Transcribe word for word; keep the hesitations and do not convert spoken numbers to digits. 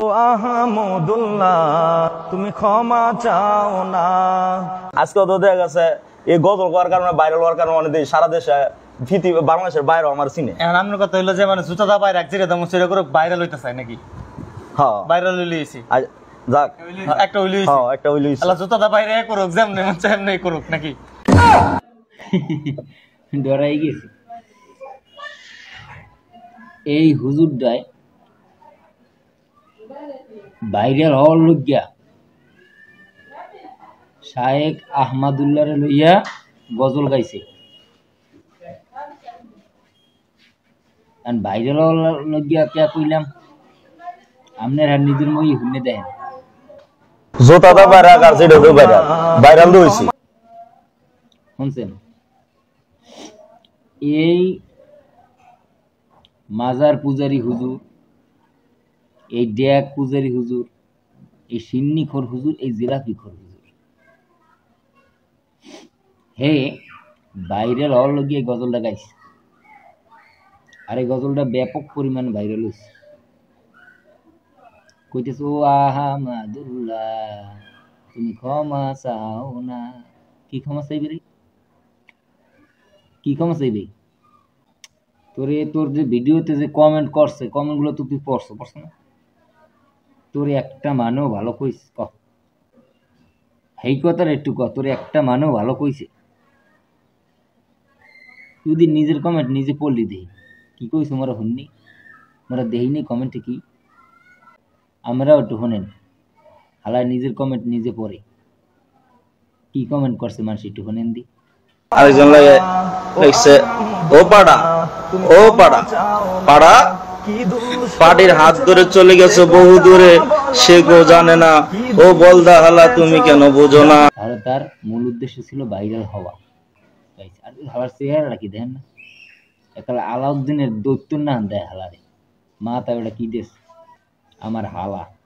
আহমদুল্লাহ তুমি ক্ষমা চাও না। আজকে তো দেখা গেছে এই গজল করার কারণে ভাইরাল হওয়ার কারণে অনেক সারা দেশে ভীতি বাংলাদেশের বাইরে আমার চিনে। এখন আপনার কথা হইলো যে মানে জুতা দা বাইরে এক জিরে দাম সেটা করে ভাইরাল হইতে চায় নাকি? হ্যাঁ ভাইরাল হইলেছি যাক একটা হইলেছি হ্যাঁ একটা হইলেছি আল্লাহ জুতা দা বাইরে করুক যেমনি মন চায় এমনি করুক নাকি? ডরাই গেছি। এই হুজুরটায় ভাইরাল হওয়ার লইয়া শায়েখ আহমদুল্লাহরে লইয়া গজল গাইছে। ভাইরাল হওয়ার লইয়া কে কইলাম আপনার আর নিজের মই শুনে দেন জোতাটা বাইরে আর যেটা ভাইরাল ভাইরাল হইছে শুনছেন। এই মাজার পূজারি হুজুর, এই ড্যাক পূজারি হুজুর, এই সিন্নিখোর হুজুর, এই জিলাপিখোর হুজুর, হে ভাইরাল হওয়ার লগে এই গজলটা গাইছে। আর এই গজলটা ব্যাপক পরিমাণ ভাইরাল হয়েছে। কইতেছে ও আহমদুল্লাহ তুমি ক্ষমা চাও না। কি ক্ষমা চাইবে রে? কি ক্ষমা চাইবে? তোরে তোর যে ভিডিওতে যে কমেন্ট করছে কমেন্ট গুলো তো তুই পড়ছো পড়ছো না? তোরে একটা মানেও ভালো কইছে ক এই কথার একটু ক তোরে একটা মানেও ভালো কইছে? তুই নিজের কমেন্ট নিজে পড়লি দেই কি কইছো মোরা শুননি মোরা দেখিনি কমেন্টে কি আমরাও একটু শোনেন হালায় নিজের কমেন্ট নিজে পড়ে কি কমেন্ট করছে মানুষ একটু শোনেন দি। আরেকজন লাগে লিখছে ও পাড়া ও পাড়া পাড়া পাটির হাত ধরে চলে গেছে বহু দূরে সে গো জানে না ও বলদা হালা তুমি কেন বোঝো না। তাহলে তার মূল উদ্দেশ্য ছিল ভাইরাল হওয়া। আর হালার চেহারাটা কি দেখেন না একালে আলাউদ্দিনের দৈত্যর না দেয় হালারে মা তা ওটা কি দেশ আমার হালা।